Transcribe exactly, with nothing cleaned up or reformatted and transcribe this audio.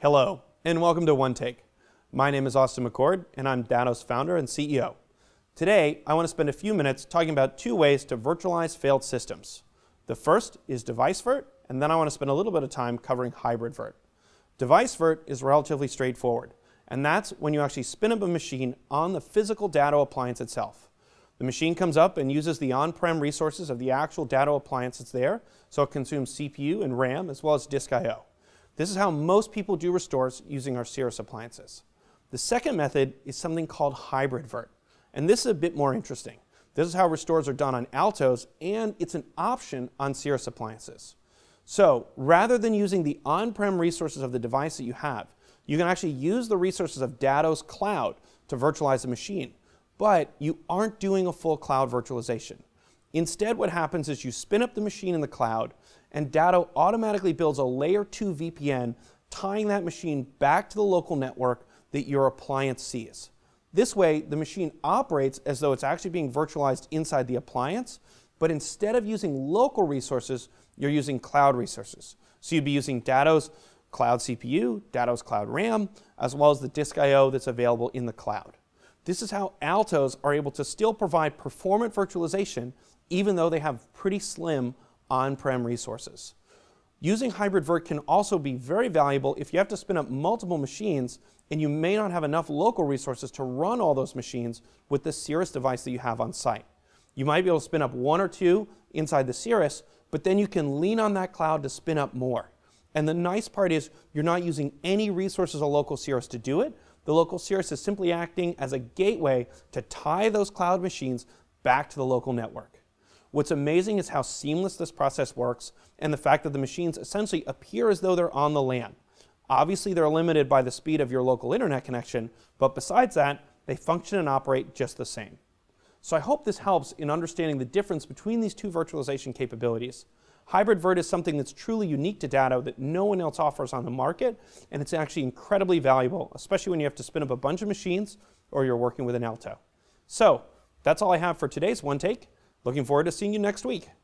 Hello, and welcome to One Take. My name is Austin McChord, and I'm Datto's founder and C E O. Today, I want to spend a few minutes talking about two ways to virtualize failed systems. The first is device virt, and then I want to spend a little bit of time covering hybrid virt. Device virt is relatively straightforward, and that's when you actually spin up a machine on the physical Datto appliance itself. The machine comes up and uses the on-prem resources of the actual Datto appliance that's there, so it consumes C P U and RAM as well as disk I O. This is how most people do restores using our Cirrus appliances. The second method is something called hybrid virt, and this is a bit more interesting. This is how restores are done on Altos, and it's an option on Cirrus appliances. So rather than using the on-prem resources of the device that you have, you can actually use the resources of Datto's Cloud to virtualize a machine, but you aren't doing a full cloud virtualization. Instead, what happens is you spin up the machine in the cloud, and Datto automatically builds a layer two V P N, tying that machine back to the local network that your appliance sees. This way, the machine operates as though it's actually being virtualized inside the appliance, but instead of using local resources, you're using cloud resources. So you'd be using Datto's Cloud C P U, Datto's Cloud RAM, as well as the disk I O that's available in the cloud. This is how Altos are able to still provide performant virtualization, even though they have pretty slim on-prem resources. Using hybrid virt can also be very valuable if you have to spin up multiple machines and you may not have enough local resources to run all those machines with the Cirrus device that you have on site. You might be able to spin up one or two inside the Cirrus, but then you can lean on that cloud to spin up more. And the nice part is you're not using any resources of local Cirrus to do it. The local Cirrus is simply acting as a gateway to tie those cloud machines back to the local network. What's amazing is how seamless this process works and the fact that the machines essentially appear as though they're on the LAN. Obviously, they're limited by the speed of your local internet connection, but besides that, they function and operate just the same. So I hope this helps in understanding the difference between these two virtualization capabilities. Hybrid virt is something that's truly unique to Datto that no one else offers on the market, and it's actually incredibly valuable, especially when you have to spin up a bunch of machines or you're working with an Alto. So that's all I have for today's One Take. Looking forward to seeing you next week.